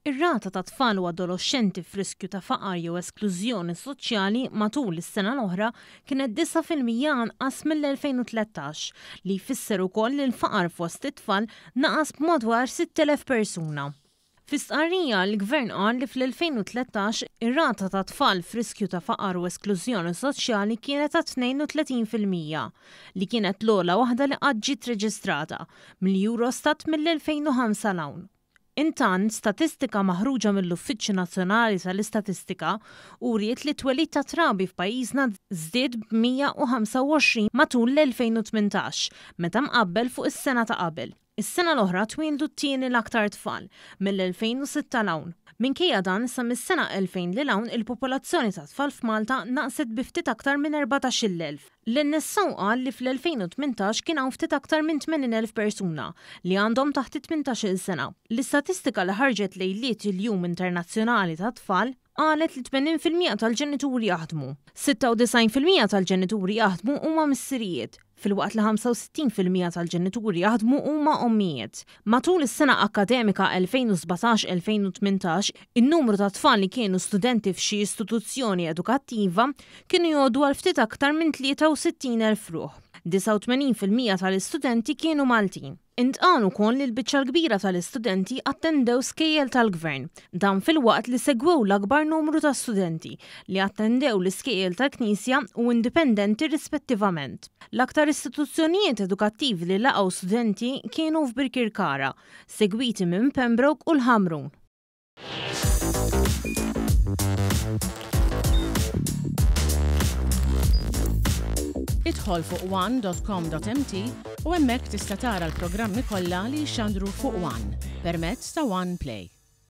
Ir-rata ta' tfal u adolescenti f'riskju ta' faqar jew esklużjoni soċjali matul is-sena l-oħra kienet 9% anqas mill-2013 li jfisser ukoll li l-faqar fost it-tfal naqas b'madwar 6,000 persuna. Fi-stqarrija l-Gvern qal li fl-2013 ir-rata ta' tfal f'riskju ta' faqar u esklużjoni soċjali kienet ta' 32% li kienet l-ogħla waħda li qatt ġiet reġistrata mill-Eurostat mill-2005 l-hawn. Intant, statistika maħruġa mill-Uffiċċju Nazzjonali tal-Istatistika uriet li twelid ta' trabi f'pajjiżna żdied b'125 matul l-2018 meta mqabbel fuq is-sena ta' qabel. Is-sena l-oħra twildu t-tieni l-aktar tfal mill-2006 l-hawn. Minkejja dan sa mis-sena 2000 lil hawn il-popolazzjoni ta' tfal f'Malta naqset bi ftit aktar minn 14,000. L-NSO qal li fl-2018 kien hawn ftit aktar minn 80,000 persuna li għandhom taħt 18-il sena. L-istatistika li ħarġet lejliet il-Jum Internazzjonali ta' tfal qalet li 80% tal-ġenituri jaħdmu. 96% tal-ġenituri jaħdmu huma missirijiet, fil-waqt li 65% tal-ġenituri jaħdmu huma ommijiet. Matul is-sena akademika 2017-2018, in-numru ta' tfal li kienu studenti f'xi istituzzjoni edukattiva kienu jgħodu għal ftit aktar minn 63,000 ruħ. 89% tal-istudenti kienu Maltin. Intqal ukoll li l-biċċa l-kbira tal-istudenti attendew skejjel tal-Gvern, dan fil-waqt li segwew l-akbar numru ta' studenti li attendew l-iskejjel tal-Knisja u indipendenti rispettivament. L-aktar istituzzjonijiet edukattivi li laqgħu studenti kienu f'Birkirkara, segwiti minn Pembroke u l-Ħamrun. Idħol fuq one.com.mt u hemmhekk tista' tara l-programmi kollha li jxandru fuq One permezz ta' One Play.